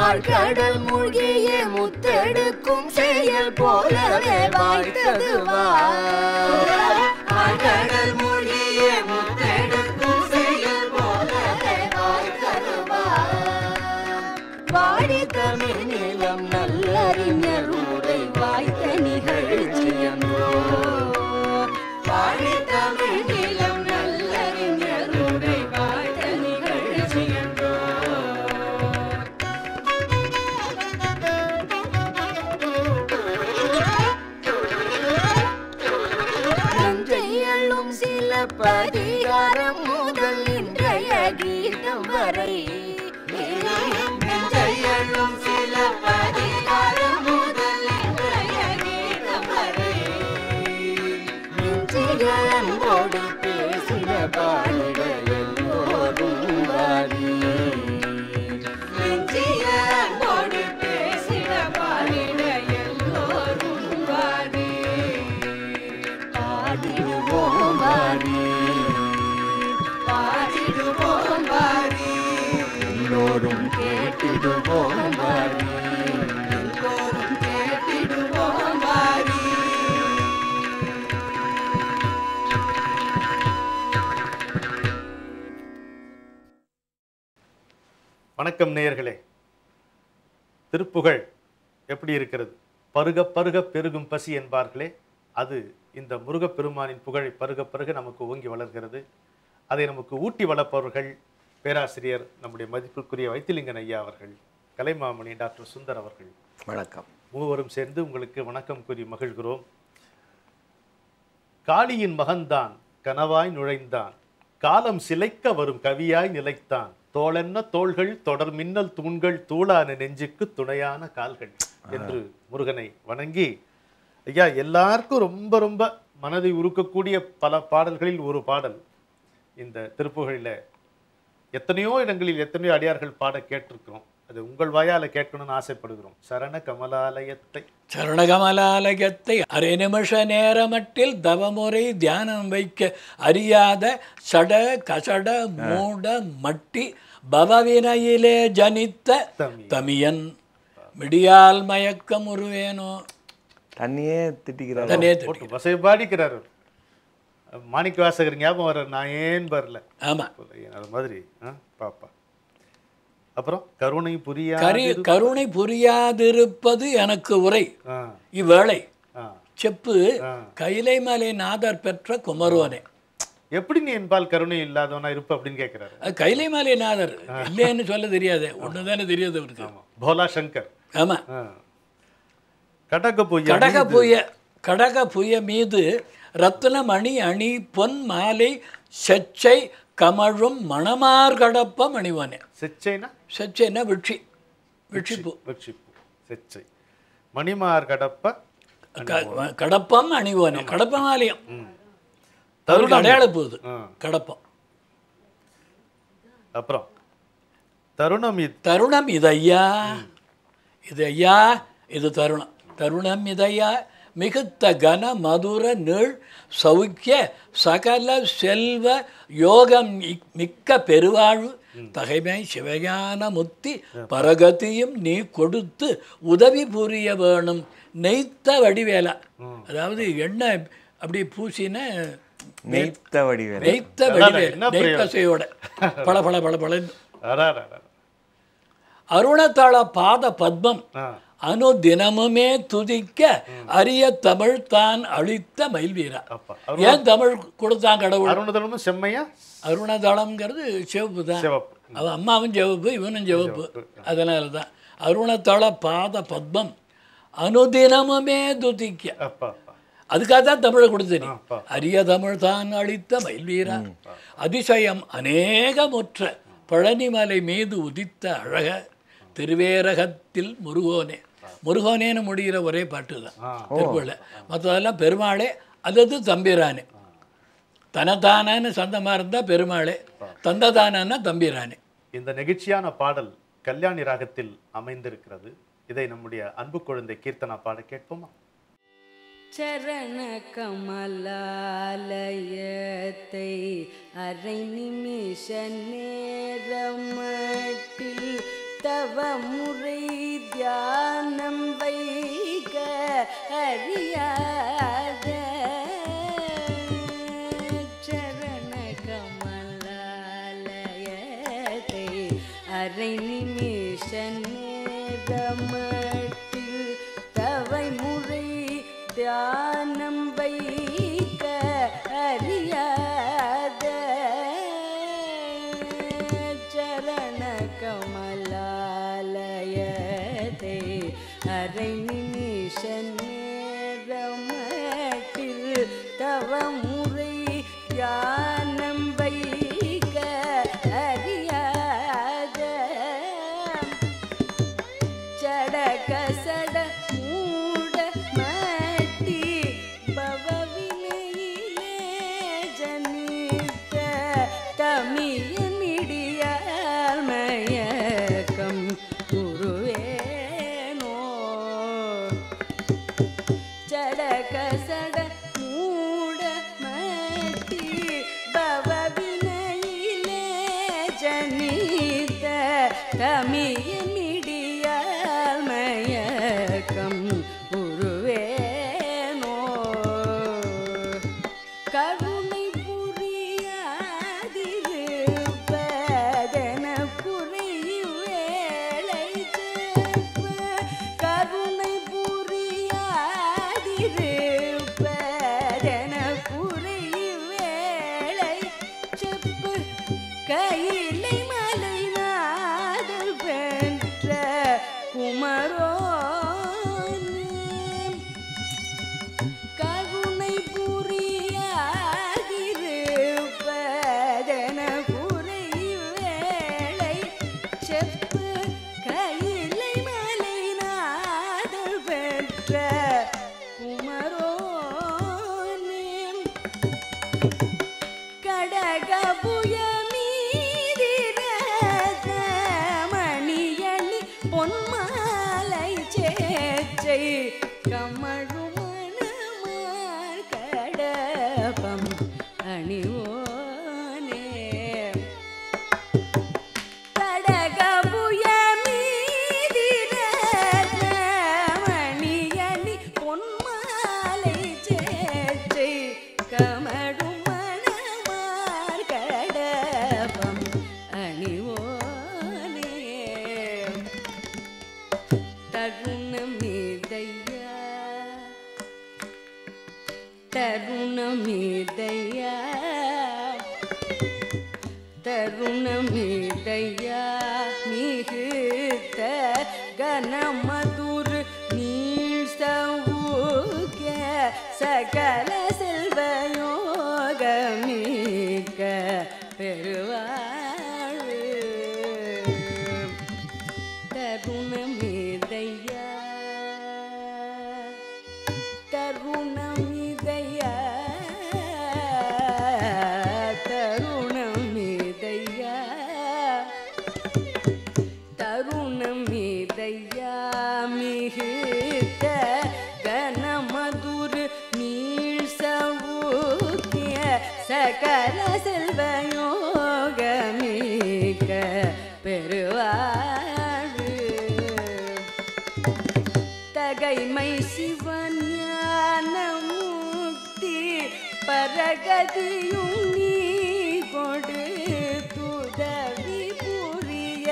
ஆழ்கடல் மூழ்கிய முத்தெடுக்கும் செயல் போலவே வாய்த்தது ஆழ்கடல் மூழ்கிய முத்தெடுக்கும் செயல் போலவே வாய்த்தது வாடி தமிழ் நிலம் நல்லறிஞர் உரை வாய்த்த நிகழ்ச்சியன்றோ வாடி தமிழ் நிலம் நல்லறிஞர் உரை வாய்த்த நிகழ்ச்சியன்றோ நஞ்சையள்ளும் சில பதிகாரம் முதல் இன்றைய கீதம் வரை நஞ்சையள்ளும் சில பதிகாரம் முதல் இன்றைய கீதம் வரை நெஞ்சிகளோடு பேசின பாடிட எல்லோரும் வாரி நெஞ்சிகளோடு பேசின பாடிட எல்லோரும் வாரி பாடிடுவோம் வாரி பாடிடுவோம் வாரி எல்லோரும் கேட்டிடுவோம் வாரி எல்லோரும் கேட்டிடுவோம் வாரி வணக்கம் நேயர்களே. திருப்புகழ் எப்படி இருக்கிறது? பருக பருக பெருகும் பசி என்பார்களே, அது இந்த முருகப்பெருமானின் புகழை பருக பருக நமக்கு ஓங்கி வளர்கிறது. அதை நமக்கு ஊட்டி வளர்ப்பவர்கள் பேராசிரியர் நம்முடைய மதிப்புக்குரிய வைத்திலிங்கன் ஐயா அவர்கள், கலைமாமணி டாக்டர் சுந்தர் அவர்கள். வணக்கம். மூவரும் சேர்ந்து உங்களுக்கு வணக்கம் கூறி மகிழ்கிறோம். காளியின் மகன்தான் கனவாய் நுழைந்தான், காலம் சிலைக்க வரும் கவியாய் நிலைத்தான், தோளென்ன தோள்கள் தொடர் மின்னல் தூண்கள் தூளான நெஞ்சுக்கு துணையான கால்கள் என்று முருகனை வணங்கி, ஐயா எல்லாருக்கும் ரொம்ப ரொம்ப மனதை உருக்கக்கூடிய பல பாடல்களில் ஒரு பாடல் இந்த திருப்புகழில் எத்தனையோ இடங்களில் எத்தனையோ அடியார்கள் பாட கேட்டிருக்கிறோம். அது உங்கள் வாயால கேட்கணும்னு ஆசைப்படுகிறோம். சரண கமலாலயத்தை சரணகமலாலயத்தை அரை நிமிஷ நேரமட்டில் தவமுறை தியானம் வைக்க அறியாத சட கசட மூட மட்டி பவவினையிலே ஜனித்த தமியன் மிடியால் மயக்கம் உருவேனோ. தண்ணியே திட்டிக்கிறார், தண்ணியே போட்டு வசை பாடிக்கிறார். மாணிக்க வாசகர் ஞாபகம் வர்ற, நான் ஏன் வரல. ஆமா, அது மாதிரி பாப்பா. அப்புறம் கருணை கருணை புரியாதிருப்பது எனக்கு உரை இவ்வேளை செப்பு கைலை மலை நாதர் பெற்ற குமரோனே. எப்படி நீ என்பால் கருணை இல்லாதவனா இருப்ப அப்படின்னு கேட்கிறாரு. கைலை மலை நாதர் இல்லைன்னு சொல்ல தெரியாது, ஒண்ணுதானே தெரியாது அவருக்கு. போலா சங்கர். ஆமா. கடக புய மீது ரத்னமணி அணி பொன் மாலை செச்சை கமழும் மணமார்கடப்பம் அணிவானே. செச்சைனா விட்சிப்பூ. செச்சை மணிமார் கடப்பம் அணிவானே. கடப்பம் ஆலயம் அவருக்கு அடையாள போகுது கடப்பம். அப்புறம் தருணம் இதையா, இது ஐயா, இது தருணம். தருணம் இதையா மிகுத்த கன மதுர நீள் சௌக்கிய சகல செல்வ யோகம் மிக்க பெருவாழ்வு தகைமை சிவஞான முத்தி பரகதியும் நீ கொடுத்து உதவி புரிய வேணும் நெய்த்த வடிவேலா. அதாவது எண்ணெய் அப்படி பூசின நெய்த்த வடிவேலா, நெய்ப்பசையோட பல பல பல பல. அருணதள பாத பத்மம் அனு தினமுமே துதிக்க அரிய தமிழ் தான் அளித்த மயில்வீரா. ஏன் தமிழ் கொடுத்தான் கடவுள்? அருணதளமும் செம்மையா. அருணதளம்ங்கிறது சிவப்பு தான். அவன் அம்மாவும் சிவப்பு, இவனும் சிவப்பு. அதனால தான் அருணதள பாத பத்மம் அனுதினமுமே துதிக்க. அதுக்காக தான் தமிழை கொடுத்தேன். அரிய தமிழ் தான் அளித்த மயில்வீரா. அதிசயம் அநேகமுற்ற பழனிமலை மீது உதித்த அழக திருவேரகத்தில் முருகோனே. முருகோனேன்னு முடிகிற ஒரே பாட்டு தான் திருக்குறள். மற்றதெல்லாம் பெருமாளே அல்லது தம்பிரானே. தனதானு சொந்தமாக இருந்தால் பெருமாளே, தந்ததானா தம்பிரானே. இந்த நெகிழ்ச்சியான பாடல் கல்யாணி ராகத்தில் அமைந்திருக்கிறது. இதை நம்முடைய அன்பு குழந்தை கீர்த்தனா பாட கேட்போமா? சரண கமலாலயத்தை அரை நிமிஷ நேரமட்டில் தவ முறை தியானம் வைக அறியாத சரண கமலாலயத்தை அரை நிமிஷ நேரமட்டில் தவை முறை தியானம் வைக்க அறியாத சரண கமலாலயத்தை அரை நிமிஷ நேரமட்டில் தவ முறை தியானம் வைக்க அறியாத சடக சட மூட மட்டி பவவினையிலே ஜனித்த தமியனிடியால் மயக்கம் குருவேனோ சடக சட மூட மட்டி பவவினையிலே ஜனித்த தமியனிடியால் மயக்கம் உருவேனோ கருணை புரியாதிருப்பதென புரிவேளை செப்ப கருணை புரியாதிருப்பதென புரிவேளை செப்பு கையிலை மலை நாதல் பெற்ற குமரோனே கருணை புரியாதிருப்பதென புரிவேளை செப்பு கையிலை மலை நாதல் பெற்ற குமரோனே கடகபுய மீதிரத மணியணி பொன்மாலை சேச்சை கமழுமணமார் கடபம் அணிவோனே கடகபுய மீதிரத மணியணி பொன்மாலை சேச்சை கமழுமணமார் கடபம் அணிவோனே தருணமிதையா தருணமிதையா தருணமிதையா மிகுத்த கனமதுர் நீள் சவுக்க சகல செல்வயோகமிக்க பெருவாழ்வு தருணமிதையா தருணமிதையா தருணமிதையா தருணமிதையா மிகுத்த கனமதுர் நீள் சவுக்கிய சகல செல்வயோகமிக்க பெருவாழ்வு தகைமை சிவஞான முக்தி பரகதியும் நீ கொடு துதவி புரிய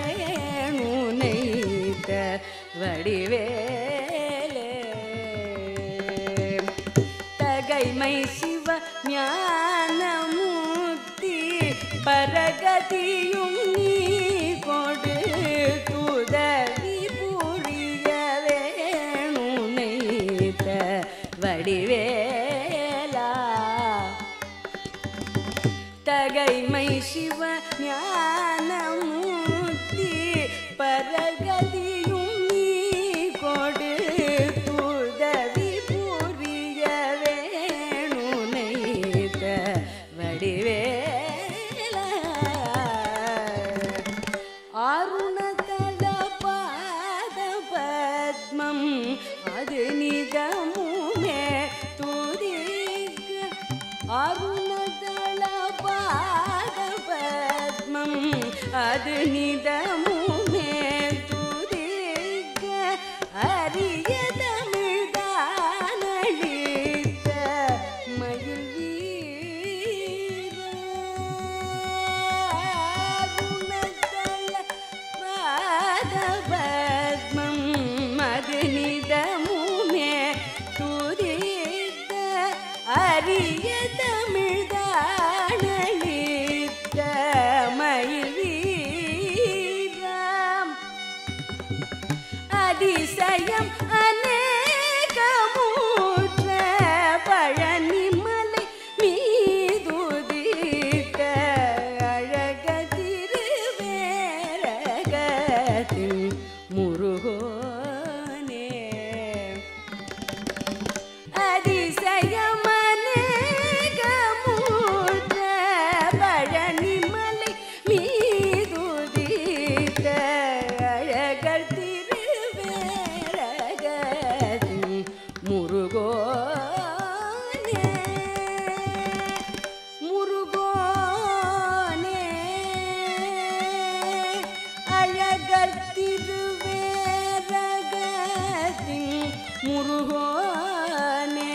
வேணுனைத்த வடிவேலே தகைமை சிவ ஞான முக்தி பரகதியும் நீ கொடு துதவி புரிய வேணுனைத்த வடிவேலா தகைமை சிவ ஞான முக்தி பரகதியும் நீ கொடு துதவி புரிய வேணுனைத்த வடிவேலா அருணதள பாத பத்மம் அது நிதமுமே துதிக்க அருணதள பாத பத்மம் அது நிதமுமே அதிசயம் அநேகமூற்ற பழனிமலை மீதுதித்த அழக திருவேரகத்தின் முருகோனே அதிசயம் அநேகமூற்ற பழனிமலை மீதுதித்த அழகர் திருவேரகத்தின் முருகோனே முருகோனே அழகர் திருவேரகத்தின் முருகோனே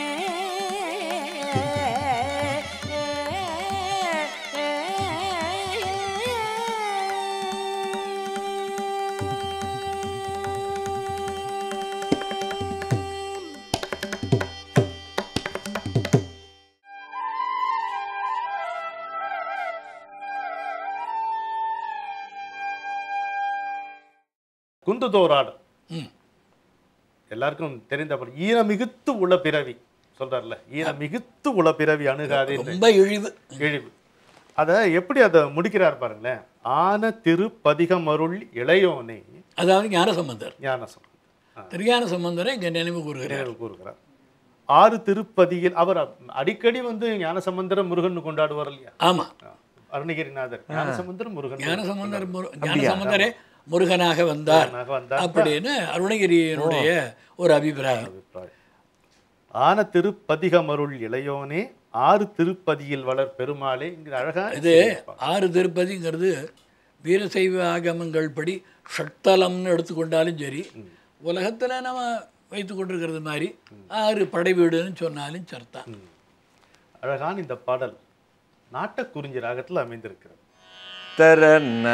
குந்துதோராடு ம். எல்லாருக்கும் தெரிந்த ஈன மிகுத்து உள்ள பிறவி சொல்றாருல, ஈன மிகுத்து உள்ள பிறவி அணுகாதே ரொம்ப இழிவு. இழிவு. அதை எப்படி அதை முடிக்கிறார் பாருங்களேன். ஆன திருப்பதிகம் அருள் இளையோனே, அதாவது ஞானசம்பந்தர். ஞானசம்பந்தர் திருஞான சம்பந்தரை இங்கே நினைவு கூறுகிறார். நினைவு கூறுகிறார். 6 திருப்பதியில் அவர் அடிக்கடி ஞானசம்பந்தர முருகன் கொண்டாடுவார் இல்லையா? ஆமா, அருணகிரிநாதர் ஞானசம்பந்தர் முருகன் ஞானசம்பந்தரே முருகனாக வந்தார் அப்படின்னு அருணகிரியினுடைய ஒரு அபிப்பிராயம். ஆன திருப்பதிகமருள் இளையோனே 6 திருப்பதியில் வளர் பெருமாளே. இங்க அழகா இது 6 திருப்பதிங்கிறது வீரசைவ ஆகமங்கள் படி ஷட்தலம்னு எடுத்துக்கொண்டாலும் சரி, உலகத்துல நம்ம வைத்து கொண்டிருக்கிறது மாதிரி 6 படை வீடுன்னு சொன்னாலும் சர்த்தா. அழகான இந்த பாடல் நாட்டக்குறிஞ்சி ராகத்தில் அமைந்திருக்கிறது. தரன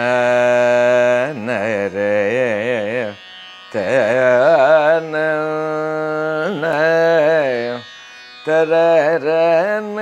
நரே தன தரன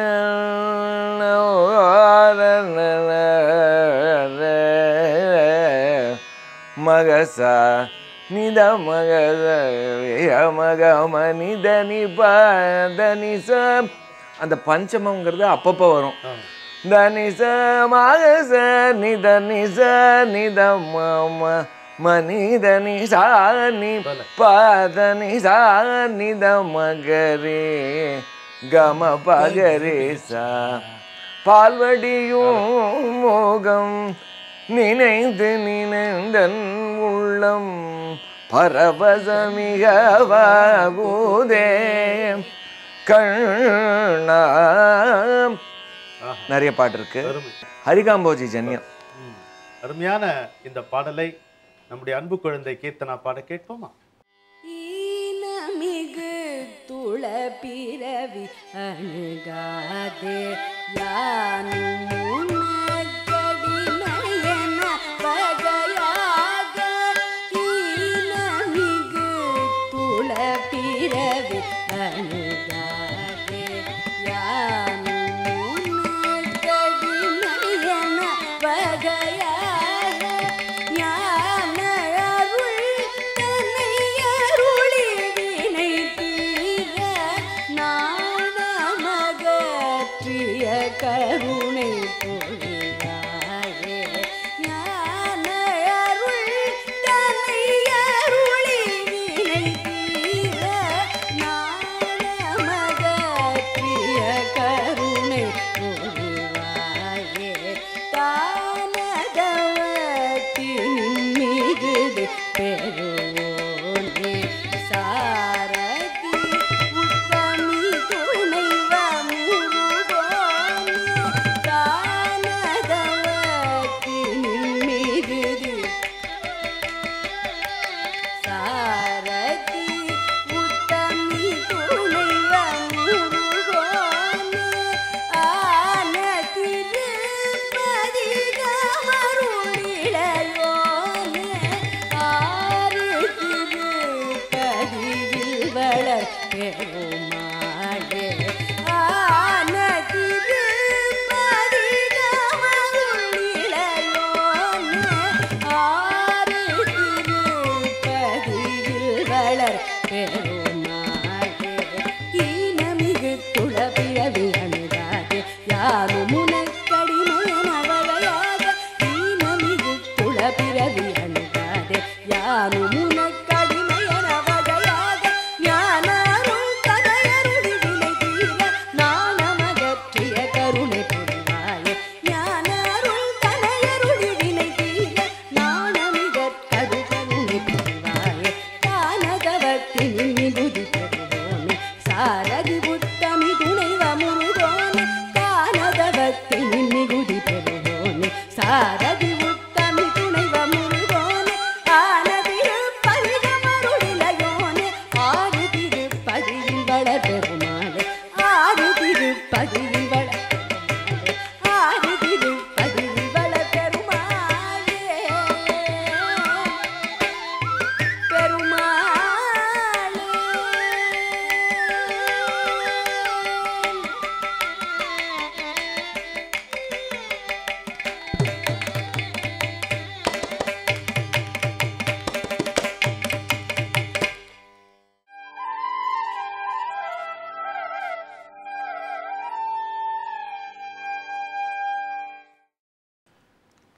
மகசா நித மகத மக மனித நிபதனிச. அந்த பஞ்சமங்கிறது அப்பப்போ வரும். தனிச மகச நித நிச நித மம மனிதனி சாணி பதனி சாநித மகரே கம பகரே சா. பால்வடியும் மோகம் நினைந்து நினைந்தன் உள்ளம் பரவசமிகவாகுதே கண்ணாம். நிறைய பாட்டு இருக்கு. ஹரிகாம்போஜி ஜன்யம். அருமையான இந்த பாடலை நம்முடைய அன்பு குழந்தை கீர்த்தனா பாட கேட்போமா? ஈனமிகு துள பிறவி அணுகாதே யானும் கடிமையென வகையாக. ஈனமிகு துள பிறவி அணுகாதே யானும் கடிமையென வகையாக. கருணை பொழிவாயே ஞான அருள் தன்னை அருளி வினை தீர நாணமகற்றிய கருணை பொழிவாயே. தானதவத்தின் மிகுது பெருவோனே சாரதி உத்தமி துணைவ முருகோனே. தானதவத்தின் மிகுது சாரதி உத்தமி துணைவ முருகோனே. ஆன திருப்பதிகமருளிளையோனே. ஆறு திருப்பதியில் வளர் பெருமாளே. ஆன திருப்பதிகமருளிளையோனே. ஆறு திருப்பதியில் வளர்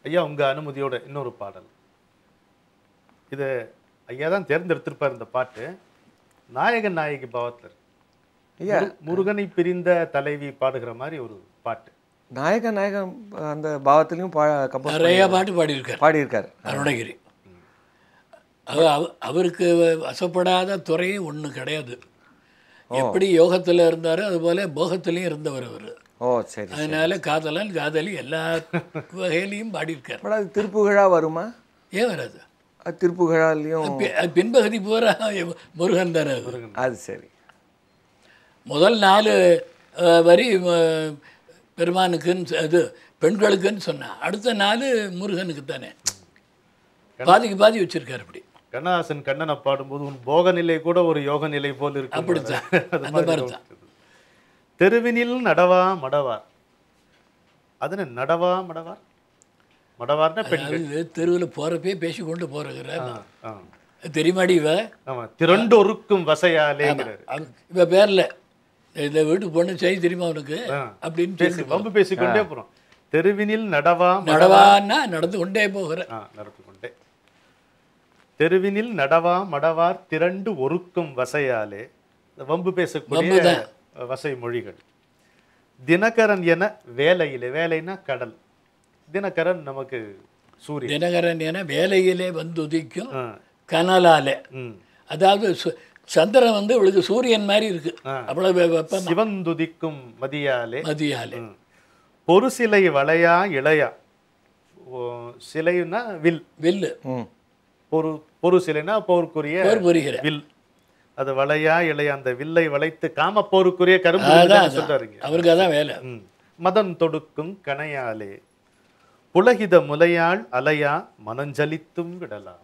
ஐயா உங்க அனுமதியோட இன்னொரு பாடல். இதை ஐயா தான் தேர்ந்தெடுத்திருப்பார். இந்த பாட்டு நாயகன் நாயகி பாவத்தில் ஐயா முருகனை பிரிந்த தலைவி பாடுகிற மாதிரி ஒரு பாட்டு. நாயகன் அந்த பாவத்திலையும் நிறைய பாட்டு பாடியிருக்காரு அருணகிரி. அவருக்கு வசப்படாத துறையும் ஒன்றும் கிடையாது. எப்படி யோகத்தில் இருந்தாரோ அதுபோல போகத்திலையும் இருந்தவர் அவர். ஓ சரி. அதனால காதலன் காதலி எல்லா வகையிலையும் பாடியிருக்கார். அது திருப்புகழா வருமா? ஏன் வராது? அது திருப்புகழாலையும் பின்பகுதி பூரா முருகன் தானே. அது சரி. முதல் 4 வரி பெருமானுக்குன்னு அது பெண்களுக்குன்னு சொன்னா, அடுத்த 4 முருகனுக்கு தானே. பாதிக்கு பாதி வச்சிருக்காரு. அப்படி கண்ணதாசன் கண்ணனை பாடும்போது உன் போக நிலை கூட ஒரு யோக நிலை போல் இருக்கு. அப்படித்தான், அந்த மாதிரி தான். தெருவினில் நடவா மடவார். அது நடவா மடவார், மடவார்னா பெண்கள். தெருவில் போறப்பே பேசி கொண்டு போறேங்கிற தெரியுமாடி இவ. ஆமா, திரண்டொருக்கும் வசையாலேங்கிறாரு. இவ பேர்ல இந்த வீட்டுக்கு பொண்ணு செய்தி தெரியுமா அவனுக்கு அப்படின்னு பேசி வம்பு பேசிக்கொண்டே போறோம். தெருவினில் நடவா நடவான்னா நடந்து கொண்டே போகிற நடந்து கொண்டே. தெருவினில் நடவா மடவார் திரண்டு ஒருக்கும் வசையாலே, வம்பு பேசக்கூடிய வசை மொழிகள். தினகரன் என வேலையிலே, வேலைன்னா கடல். தினகரன் நமக்கு சூரியன். தினகரன் என வேலையிலே வந்து உதிக்கும் கனலாலே. அதாவது சந்திரன் வந்து இவளுக்கு சூரியன் மாதிரி இருக்கு. அவ்வளவு வெப்பம். சிவந்துதிக்கும் மதியாலே, மதியாலே. பொறு சிலை வளையா இளையா. சிலைன்னா வில், வில்லு. பொறு சிலைனா போருக்குரிய வில். அது வளையா இளையா, அந்த வில்லை வளைத்து காம போருக்குரிய கரும்பு சொல்றாருங்க. அவருக்கு அதான் வேலை. மதன் தொடுக்கும் கனையாலே புலகித முலையாள் அலையா மனஞ்சலித்தும் விடலாம்.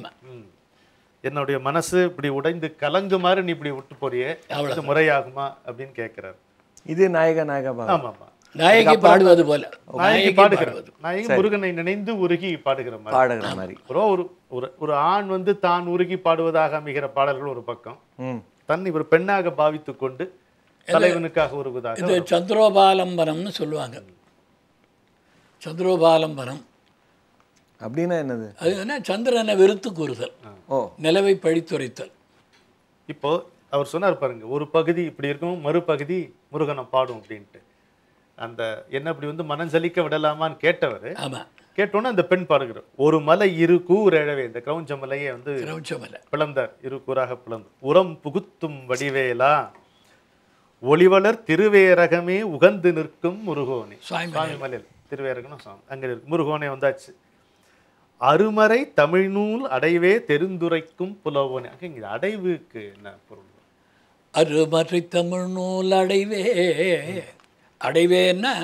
என்னுடைய மனசு இப்படி உடைந்து கலங்குமாறு நீ இப்படி விட்டு போறியே, அது முறையாகுமா அப்படின்னு கேட்கிறாரு. இது நாயக. ஆமாமா, நாயகி பாடுவது போல. நாயகி பாடுகிறது. நாயகி முருகனை நினைந்து உருகி பாடுகிற மாதிரி. ஒரு ஆண் வந்து தான் உருகி பாடுவதாக அமைகிற பாடல்கள் ஒரு பக்கம், தன்னை ஒரு பெண்ணாக பாவித்துக் கொண்டு தலைவனுக்காக உருகுவதாக. இது சந்திரோபாலம்பனம்னு சொல்லுவாங்க. சந்திரோபாலம்பனம் அப்படின்னா என்னது? அது என்ன? சந்திரனை வெறுத்து கூறுதல், நிலவை பழித்துரைத்தல். இப்போ அவர் சொன்னார் பாருங்க, ஒரு பகுதி இப்படி இருக்கும், மறுபகுதி முருகனை பாடும் அப்படின்ட்டு. அந்த என்ன இப்படி வந்து மனஞ்சலிக்க விடலாமான்னு கேட்டவர். ஆமா, கேட்டோன்னு அந்த பெண் பாடுகிறார். ஒரு மலை இரு கூர் எழவே, இந்த கிரௌஞ்ச மலையை வந்து பிளந்தார், இரு கூறாக பிளந்து. உரம் புகுத்தும் வடிவேலா ஒளிவளர் திருவேரகமே உகந்து நிற்கும் முருகோனே. சுவாமி மலையில் திருவேரகனும் சாமி அங்கே இருக்கு. முருகோனே வந்தாச்சு. அருமறை தமிழ்நூல் அடைவே தெரிந்துரைக்கும் புலவோனே. அங்கே அடைவுக்கு என்ன பொருள்? அருமறை தமிழ்நூல் அடைவே. அடைவேன்னா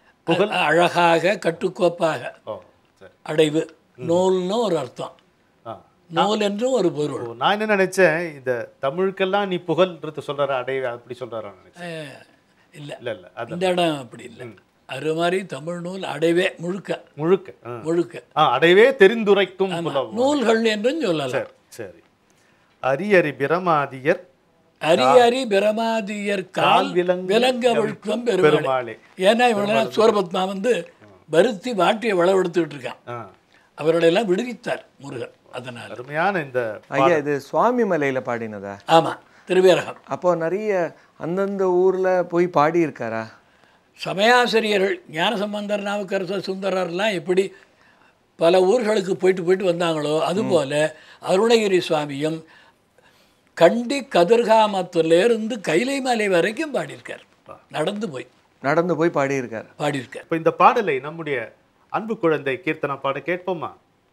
அழகாக கட்டுக்கோப்பாக அடைவு. நூல்னு ஒரு அர்த்தம், நூல் என்றும் ஒரு பொருள். நான் என்ன நினைச்சேன், இந்த தமிழுக்கெல்லாம் நீ புகழ்ன்றது சொல்ற அடைவே அப்படி சொல்றாரான்னு நினைச்சேன். இல்லை இல்லை இல்லை, இந்த இடம் அப்படி இல்லை. அருமாரி தமிழ் நூல் அடைவே முழுக்க முழுக்க முழுக்க அடைவே தெரிந்துரைக்கும் நூல்கள் என்றும் சொல்லலாம். சரி. அரியரி பிரமாதியர், அரியரி பிரமாதியர் கால் விலங்க விழுக்கம் பெருமாளே. ஏன்னா இவனா சூரபத்மா வந்து வருத்தி வாட்டிய வளவெடுத்துக்கிட்டு இருக்கான். அவர்களெல்லாம் விடுவித்தார் முருகன். அதனால அருமையான இந்த ஐயா இது சுவாமி மலையில பாடினதா? ஆமா, திருவேரகம். அப்போ நிறைய அந்தந்த ஊர்ல போய் பாடி இருக்காரா? சமயாசிரியர்கள் ஞானசம்பந்தர், நாவுக்கரசர், சுந்தரர்லாம் எப்படி பல ஊர்களுக்கு போயிட்டு வந்தாங்களோ அதுபோல் அருணகிரி சுவாமியும் கண்டி கதிர்காமத்திலிருந்து கைலை மலை வரைக்கும் பாடியிருக்கார். நடந்து போய் பாடியிருக்கார். இப்போ இந்த பாடலை நம்முடைய அன்பு குழந்தை கீர்த்தனா பாட கேட்போமா?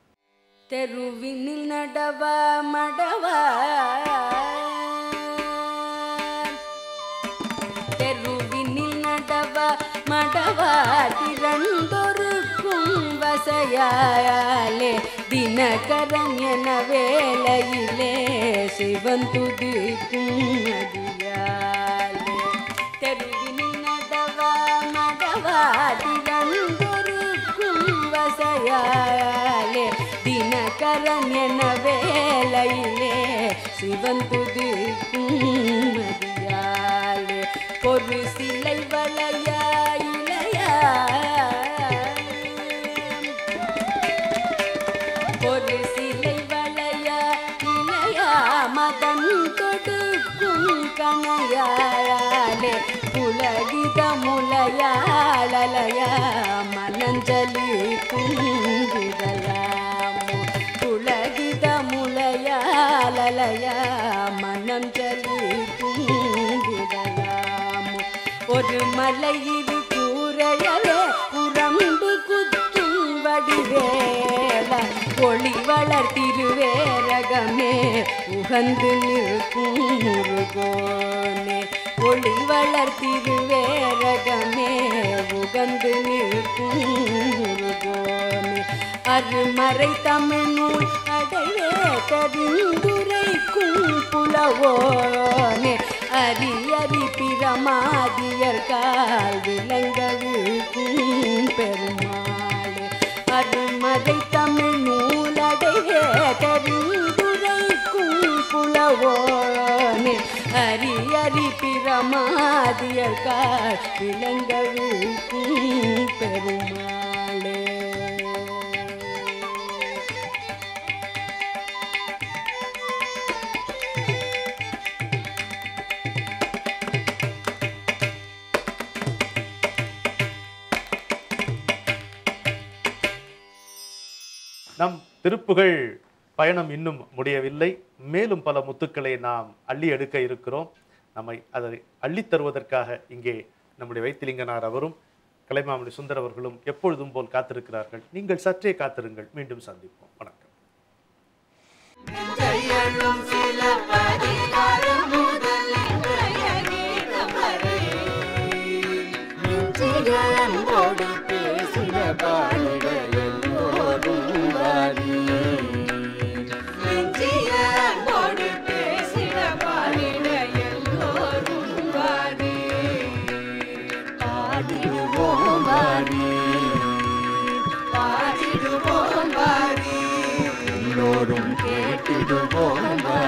தெருவினில் நடவா மடவா, மடவா திரண்டொருக்கும் வசையாலே, தினகரன் என வேலையிலே சிவந்துதிக்கும் மதியாலே. தெருவினில் நடவா மடவா திரண்டொருக்கும் வசையாலே, தினகரன் என வேலையிலே சிவந்துதிக்கும் மதியாலே. பொறு சிலை வளையா இளையா, ஒரு சிலை வளைய இளையா மதன் தொடுக்கும் கணையாலே புலகித முலையாளலையா மனஞ்சலி குந்திரலாமோ புலகித முலையாளலையா மனஞ்சலி குந்திரலாமோ ஒரு மலையிரு கூரையலே புறம்பு குத்தும் வடிவேல ஒளி வளர் திருவேரகமே உகந்து நிற்கும் முருகோனே ஒளி வளர் திருவேரகமே உகந்து நிற்கும் முருகோனே அருமறை தமிழ் நூல் அடைவே தெரிந்துரைக்கும் புலவோனே அரி அரி பிரமாதியர் கால் விளங்கவிழ்க்கும் பெருமாளே அருமறை தமிழ் நூலடைவே தெரிந்துரைக்கும் புலவோனே அரி அரி பிரமாதியர் கால் விளங்கவிழ்க்கும் பெருமாளே. நம் திருப்புகழ் பயணம் இன்னும் முடியவில்லை. மேலும் பல முத்துக்களை நாம் அள்ளி எடுக்க இருக்கிறோம். நம்மை அதை அள்ளித் தருவதற்காக இங்கே நம்முடைய வைத்திலிங்கனார் அவரும் கலைமாமணி சுந்தர் அவர்களும் எப்பொழுதும் போல் காத்திருக்கிறார்கள். நீங்கள் சற்றே காத்திருங்கள். மீண்டும் சந்திப்போம். வணக்கம். எல்லோரும் கேட்டிடுவோம்.